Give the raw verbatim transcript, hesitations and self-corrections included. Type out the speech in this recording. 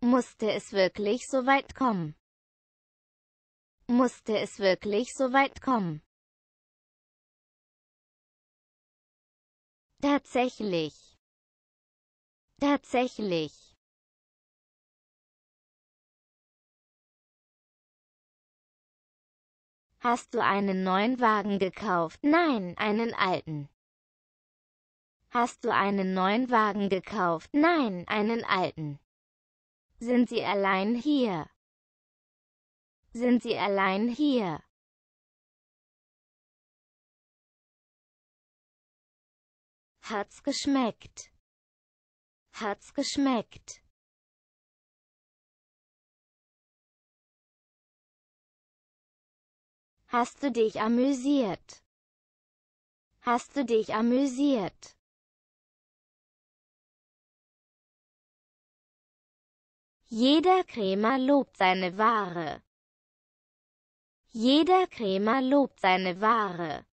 Musste es wirklich so weit kommen? Musste es wirklich so weit kommen? Tatsächlich. Tatsächlich. Hast du einen neuen Wagen gekauft? Nein, einen alten. Hast du einen neuen Wagen gekauft? Nein, einen alten. Sind Sie allein hier? Sind Sie allein hier? Hat's geschmeckt? Hat's geschmeckt? Hast du dich amüsiert? Hast du dich amüsiert? Jeder Krämer lobt seine Ware. Jeder Krämer lobt seine Ware.